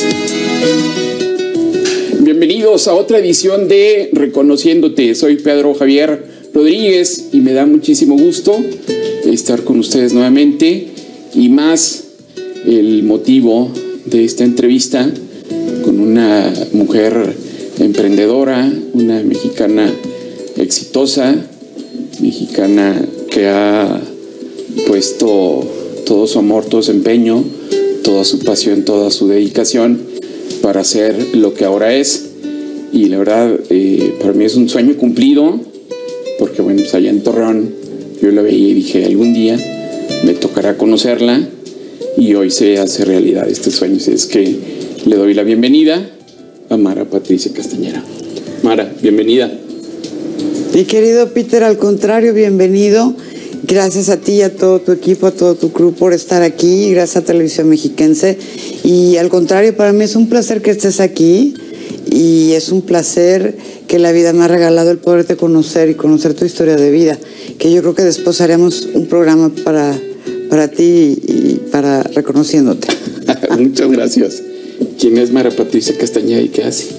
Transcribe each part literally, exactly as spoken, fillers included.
Bienvenidos a otra edición de Reconociéndote. Soy Pedro Javier Rodríguez y me da muchísimo gusto estar con ustedes nuevamente, y más el motivo de esta entrevista con una mujer emprendedora, una mexicana exitosa, mexicana que ha puesto todo su amor, todo su empeño, toda su pasión, toda su dedicación para hacer lo que ahora es. Y la verdad, eh, para mí es un sueño cumplido, porque bueno, pues allá en Torreón yo la veía y dije, algún día me tocará conocerla, y hoy se hace realidad este sueño. Es que le doy la bienvenida a Mara Patricia Castañeda. Mara, bienvenida. Mi querido Peter, al contrario, bienvenido. Gracias a ti y a todo tu equipo, a todo tu crew por estar aquí. Gracias a Televisión Mexiquense. Y al contrario, para mí es un placer que estés aquí. Y es un placer que la vida me ha regalado el poderte conocer y conocer tu historia de vida. Que yo creo que después haremos un programa para, para ti y para Reconociéndote. Muchas gracias. ¿Quién es Mara Patricia Castañeda y qué hace?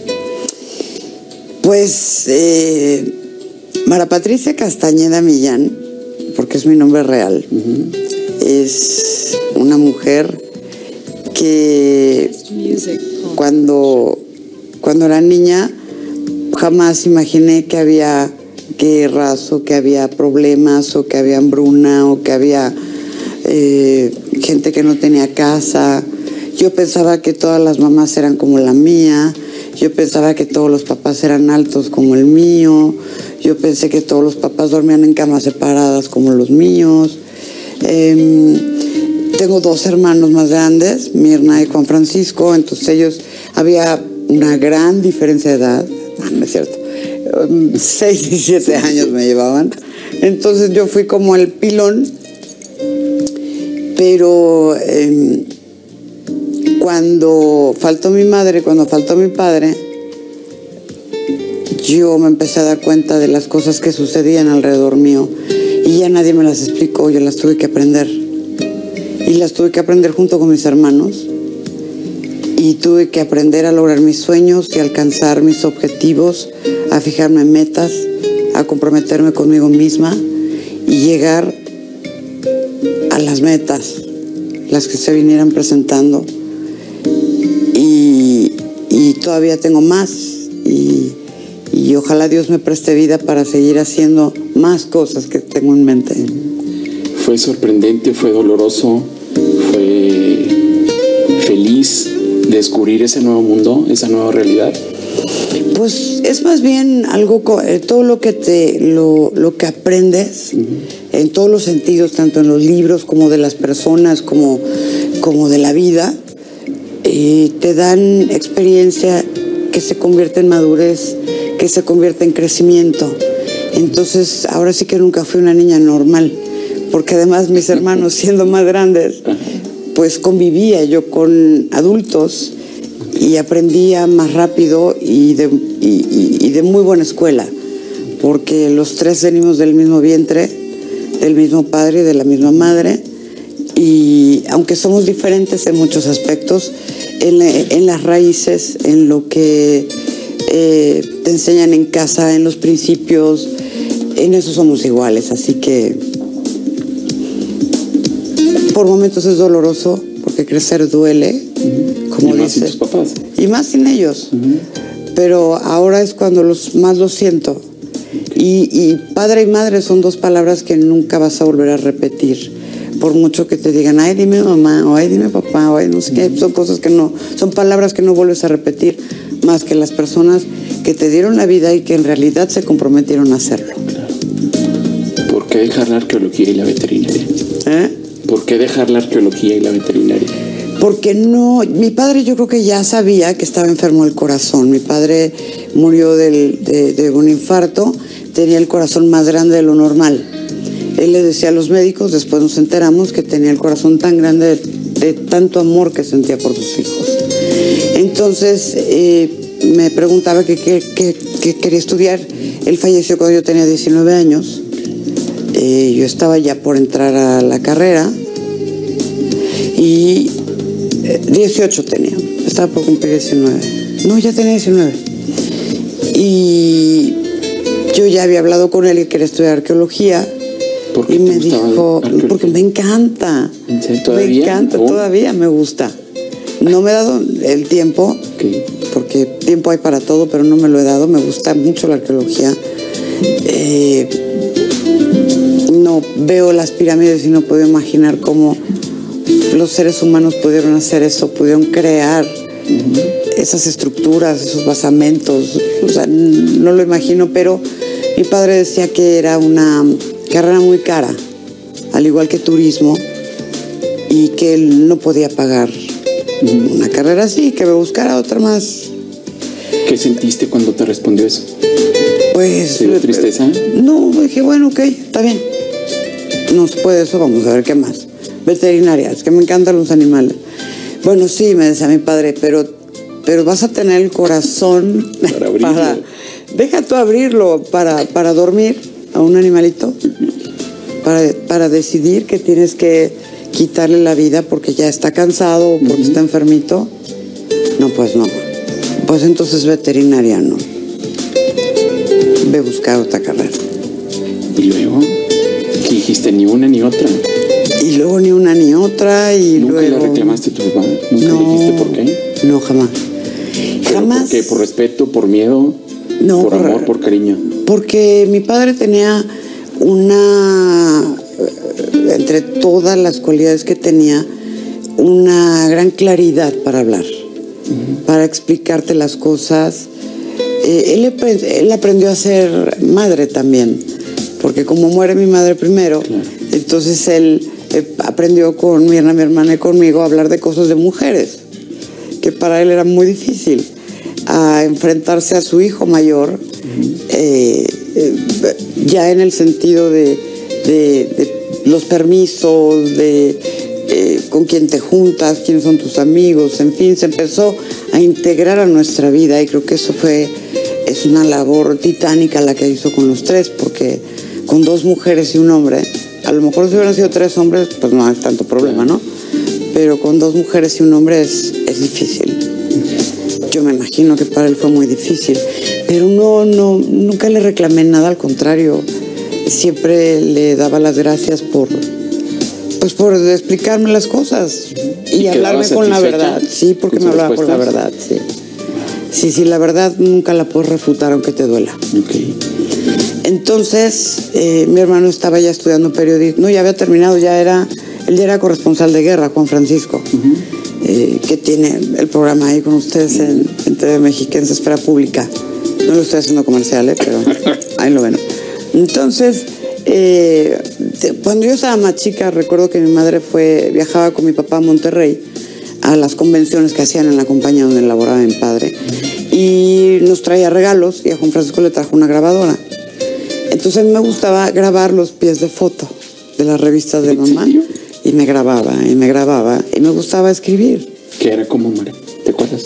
Pues eh, Mara Patricia Castañeda Millán, porque es mi nombre real, uh-huh. Es una mujer que cuando, cuando era niña jamás imaginé que había guerras o que había problemas o que había hambruna o que había eh, gente que no tenía casa. Yo pensaba que todas las mamás eran como la mía. Yo pensaba que todos los papás eran altos como el mío. Yo pensé que todos los papás dormían en camas separadas como los míos. Eh, tengo dos hermanos más grandes, Mirna y Juan Francisco. Entonces ellos, había una gran diferencia de edad. Ah, no es cierto. Seis y siete años me llevaban. Entonces yo fui como el pilón. Pero eh, cuando faltó mi madre, cuando faltó mi padre, yo me empecé a dar cuenta de las cosas que sucedían alrededor mío y ya nadie me las explicó, yo las tuve que aprender. Y las tuve que aprender junto con mis hermanos, y tuve que aprender a lograr mis sueños y alcanzar mis objetivos, a fijarme en metas, a comprometerme conmigo misma y llegar a las metas, las que se vinieran presentando. Y, y todavía tengo más, y, y ojalá Dios me preste vida para seguir haciendo más cosas que tengo en mente. Fue sorprendente, fue doloroso, fue feliz descubrir ese nuevo mundo, esa nueva realidad. Pues es más bien algo, todo lo que te, lo, lo que aprendes, uh-huh. En todos los sentidos, tanto en los libros como de las personas, como, como de la vida, eh, te dan experiencia que se convierte en madurez, que se convierte en crecimiento. Entonces, ahora sí que nunca fui una niña normal, porque además mis hermanos, siendo más grandes, pues convivía yo con adultos y aprendía más rápido y de, y, y, y de muy buena escuela, porque los tres venimos del mismo vientre, del mismo padre y de la misma madre, y aunque somos diferentes en muchos aspectos, en, en las raíces, en lo que eh, te enseñan en casa, en los principios, en eso somos iguales. Así que por momentos es doloroso, porque crecer duele, uh-huh. Como y más dices, sin tus papás. Y más sin ellos, uh-huh. Pero ahora es cuando los, más lo siento. Y, y padre y madre son dos palabras que nunca vas a volver a repetir, por mucho que te digan, ay, dime mamá, o ay, dime papá, o ay, no sé qué. Son cosas que no, son palabras que no vuelves a repetir, más que las personas que te dieron la vida y que en realidad se comprometieron a hacerlo. Claro. ¿Por qué dejar la arqueología y la veterinaria? ¿Eh? ¿Por qué dejar la arqueología y la veterinaria? Porque no, mi padre yo creo que ya sabía que estaba enfermo del corazón. Mi padre murió del, de, de un infarto, tenía el corazón más grande de lo normal. Él le decía a los médicos, después nos enteramos, que tenía el corazón tan grande de, de tanto amor que sentía por sus hijos. Entonces eh, me preguntaba que qué quería estudiar. Él falleció cuando yo tenía diecinueve años. Eh, yo estaba ya por entrar a la carrera y eh, dieciocho tenía, estaba por cumplir diecinueve. No, ya tenía diecinueve. Y yo ya había hablado con él y quería estudiar arqueología. ¿Por qué y te me gustaba dijo, arqueología? porque me encanta. ¿En serio? ¿Todavía? Me encanta, ¿Oh? todavía me gusta. No me he dado el tiempo, Okay. porque tiempo hay para todo, pero no me lo he dado. Me gusta mucho la arqueología. Eh, no veo las pirámides y no puedo imaginar cómo los seres humanos pudieron hacer eso, pudieron crear uh-huh. esas estructuras, esos basamentos. O sea, no lo imagino, pero mi padre decía que era una carrera muy cara, al igual que turismo, y que él no podía pagar uh-huh. una carrera así, que me buscara otra más. ¿Qué sentiste cuando te respondió eso? Pues... ¿Te dio tristeza? No, dije, bueno, ok, está bien. No se puede eso, vamos a ver qué más. Veterinaria, es que me encantan los animales. Bueno, sí, me decía mi padre, pero, pero vas a tener el corazón para abrirlo. Para, deja tú abrirlo para, para dormir a un animalito, para, para decidir que tienes que quitarle la vida porque ya está cansado o porque uh-huh. está enfermito. No, pues no. Pues entonces veterinaria no. Ve a buscar otra carrera. ¿Y luego? ¿Qué dijiste? Ni una ni otra. Y luego ni una ni otra y ¿Nunca luego... le reclamaste a tu papá? ¿Nunca no, le dijiste por qué? No, jamás. Jamás. ¿Por qué? ¿Por respeto? ¿Por miedo? No, ¿Por amor? ¿Por, por cariño? Porque mi padre tenía una... Entre todas las cualidades que tenía, una gran claridad para hablar, uh-huh. para explicarte las cosas. Eh, él, él aprendió a ser madre también, porque como muere mi madre primero, claro. entonces él eh, aprendió con mi hermana, mi hermana y conmigo a hablar de cosas de mujeres, que para él era muy difícil, a enfrentarse a su hijo mayor, uh-huh. eh, eh, ya en el sentido de, de, de los permisos, de eh, con quién te juntas, quiénes son tus amigos, en fin, se empezó a integrar a nuestra vida y creo que eso fue, es una labor titánica la que hizo con los tres, porque con dos mujeres y un hombre, a lo mejor si hubieran sido tres hombres, pues no hay tanto problema, ¿no? Pero con dos mujeres y un hombre es, es difícil. Yo me imagino que para él fue muy difícil, pero no, no, nunca le reclamé nada, al contrario, siempre le daba las gracias por, pues por explicarme las cosas y, y hablarme con la verdad. Sí, porque me hablaba con la verdad, sí. Sí, sí, la verdad nunca la puedes refutar aunque te duela. Okay. Entonces, eh, mi hermano estaba ya estudiando periodismo, no, ya había terminado, ya era, él ya era corresponsal de guerra, Juan Francisco, uh-huh. eh, que tiene el programa ahí con ustedes en, en T V Mexiquense, Esfera Pública. No lo estoy haciendo comercial, ¿eh? Pero ahí lo ven. Entonces, eh, cuando yo estaba más chica, recuerdo que mi madre fue, viajaba con mi papá a Monterrey a las convenciones que hacían en la compañía donde laboraba mi padre y nos traía regalos y a Juan Francisco le trajo una grabadora. Entonces a mí me gustaba grabar los pies de foto de las revistas de mamá y me grababa y me grababa y me gustaba escribir. ¿Qué era como, María? ¿Te acuerdas?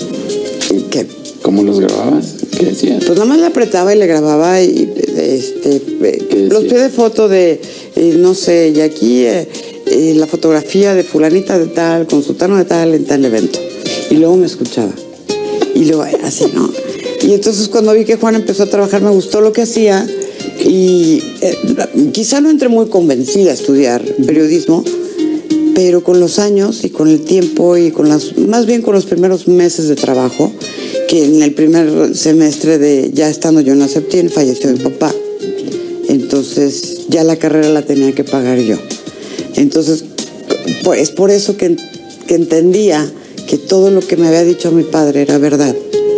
¿Qué? ¿Cómo los grababas? ¿Qué decías? Pues nada más le apretaba y le grababa y este los pies de foto de eh, no sé, y aquí eh, eh, la fotografía de fulanita de tal con sultano de tal en tal evento, y luego me escuchaba y luego así, ¿no? Y entonces cuando vi que Juan empezó a trabajar me gustó lo que hacía y eh, quizá no entré muy convencida a estudiar periodismo, pero con los años y con el tiempo y con las, más bien con los primeros meses de trabajo, que en el primer semestre de ya estando yo en la Septien falleció mi papá. Entonces ya la carrera la tenía que pagar yo. Entonces es por eso que, que entendía que todo lo que me había dicho mi padre era verdad,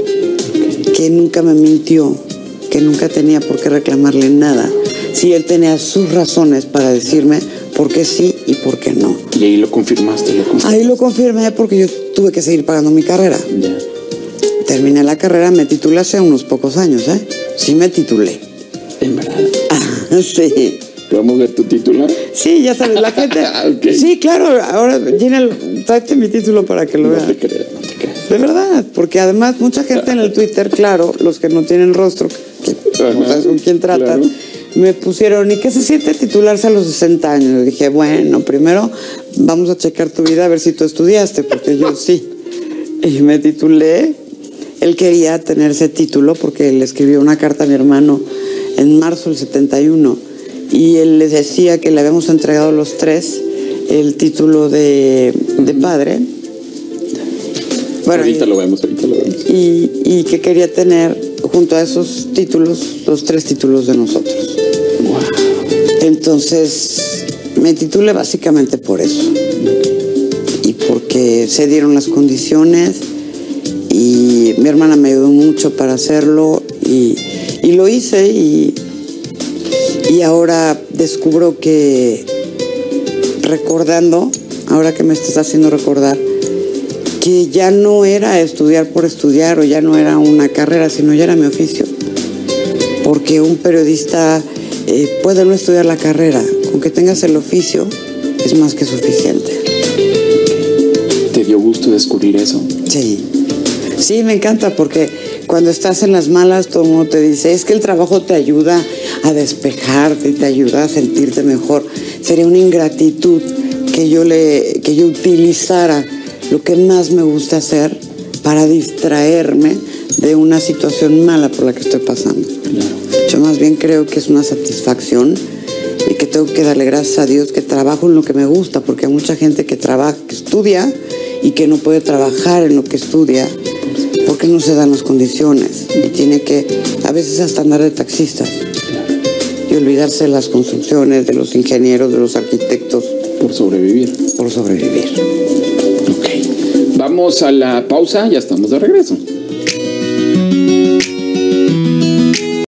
que nunca me mintió, que nunca tenía por qué reclamarle nada. Sí, él tenía sus razones para decirme por qué sí y por qué no. Y ahí lo confirmaste, lo confirmaste. Ahí lo confirmé porque yo tuve que seguir pagando mi carrera. Ya. Terminé la carrera, me titulé hace unos pocos años, ¿eh? Sí me titulé. ¿En verdad? Ah, sí. ¿Podemos ver tu título? Sí, ya sabes, la gente... Okay. Sí, claro, ahora, Gina, tráete mi título para que lo no vean. No te creas, no te creas. De verdad, porque además mucha gente en el Twitter, claro, los que no tienen rostro, que no sabes con quién tratas, claro. me pusieron, ¿y qué se siente titularse a los sesenta años? Y dije, bueno, primero vamos a checar tu vida a ver si tú estudiaste, porque yo sí. Y me titulé. Él quería tener ese título porque le escribió una carta a mi hermano en marzo del setenta y uno. Y él les decía que le habíamos entregado los tres el título de, de padre. Bueno, ahorita y, lo vemos, ahorita lo vemos. Y, y que quería tener junto a esos títulos los tres títulos de nosotros. Wow. Entonces me titulé básicamente por eso. Y porque se dieron las condiciones y mi hermana me ayudó mucho para hacerlo y, y lo hice y, y ahora descubro que recordando, ahora que me estás haciendo recordar, que ya no era estudiar por estudiar o ya no era una carrera, sino ya era mi oficio. Porque un periodista eh, puede no estudiar la carrera, con que tengas el oficio es más que suficiente. ¿Te dio gusto descubrir eso? Sí, sí, me encanta porque cuando estás en las malas todo el mundo te dice, es que el trabajo te ayuda a despejarte y te ayuda a sentirte mejor. Sería una ingratitud que yo, le, que yo utilizara lo que más me gusta hacer para distraerme de una situación mala por la que estoy pasando. Claro. Yo más bien creo que es una satisfacción y que tengo que darle gracias a Dios que trabajo en lo que me gusta, porque hay mucha gente que trabaja, que estudia y que no puede trabajar en lo que estudia porque no se dan las condiciones y tiene que a veces hasta andar de taxistas y olvidarse de las construcciones, de los ingenieros, de los arquitectos. Por sobrevivir. Por sobrevivir. Ok. Vamos a la pausa, ya estamos de regreso.